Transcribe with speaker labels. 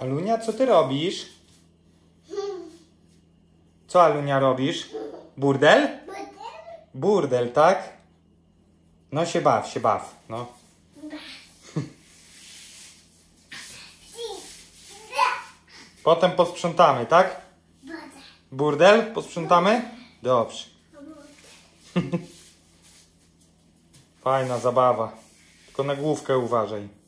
Speaker 1: Alunia, co ty robisz? Co, Alunia, robisz? Burdel? Burdel, tak? No się baw, no. Potem posprzątamy, tak? Burdel? Posprzątamy? Dobrze. Fajna zabawa. Tylko na główkę uważaj.